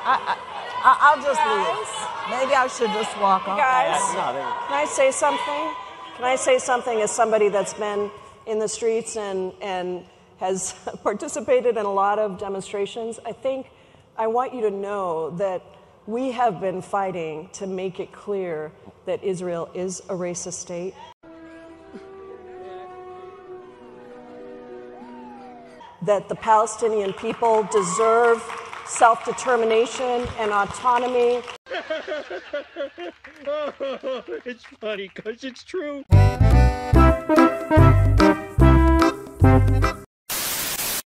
I'll just leave. Maybe I should just walk off. Guys, can I say something? Can I say something as somebody that's been in the streets and has participated in a lot of demonstrations? I want you to know that we have been fighting to make it clear that Israel is a racist state. That the Palestinian people deserve self-determination and autonomy. It's funny because it's true.